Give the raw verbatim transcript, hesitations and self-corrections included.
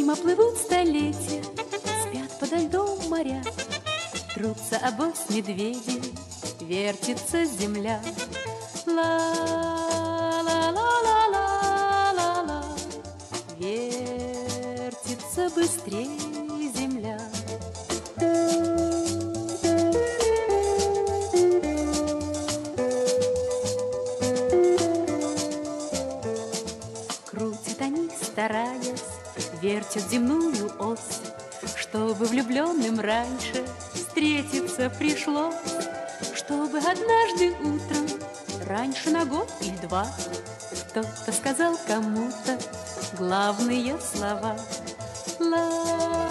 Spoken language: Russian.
Мимо плывут столетия, спят подо льдом моря, трутся обоз медведи, вертится земля. Ла-ла-ла-ла-ла-ла, вертится быстрее земля. Крутят они, стараясь, вертят земную ось, чтобы влюбленным раньше встретиться пришлось, чтобы однажды утром, раньше на год или два, кто-то сказал кому-то главные слова. Ла